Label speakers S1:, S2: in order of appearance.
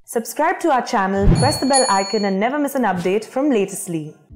S1: Subscribe to our channel, press the bell icon and never miss an update from Latestly.